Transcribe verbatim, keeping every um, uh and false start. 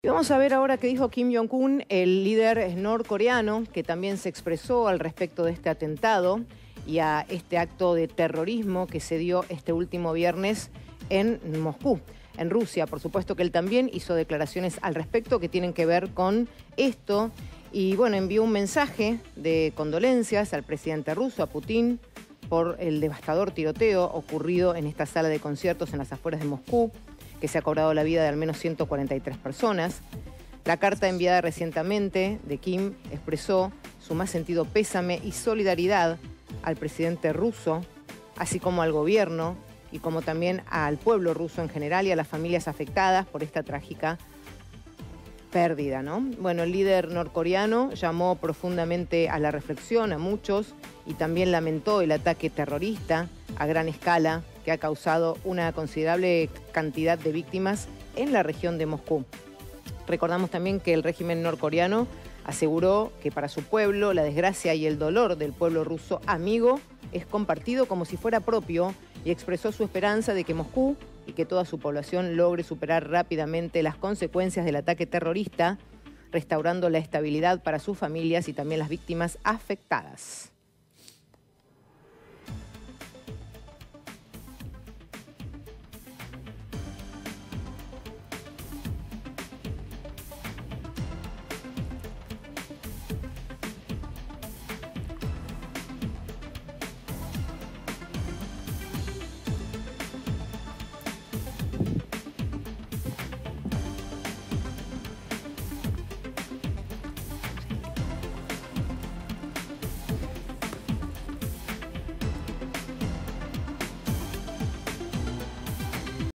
Y vamos a ver ahora qué dijo Kim Jong-un, el líder norcoreano, que también se expresó al respecto de este atentado y a este acto de terrorismo que se dio este último viernes en Moscú, en Rusia. Por supuesto que él también hizo declaraciones al respecto que tienen que ver con esto. Y bueno, envió un mensaje de condolencias al presidente ruso, a Putin, por el devastador tiroteo ocurrido en esta sala de conciertos en las afueras de Moscú, que se ha cobrado la vida de al menos ciento cuarenta y tres personas. La carta enviada recientemente de Kim expresó su más sentido pésame y solidaridad al presidente ruso, así como al gobierno y como también al pueblo ruso en general y a las familias afectadas por esta trágica pérdida, ¿no? Bueno, el líder norcoreano llamó profundamente a la reflexión a muchos y también lamentó el ataque terrorista a gran escala que ha causado una considerable cantidad de víctimas en la región de Moscú. Recordamos también que el régimen norcoreano aseguró que para su pueblo la desgracia y el dolor del pueblo ruso amigo es compartido como si fuera propio y expresó su esperanza de que Moscú y que toda su población logre superar rápidamente las consecuencias del ataque terrorista, restaurando la estabilidad para sus familias y también las víctimas afectadas.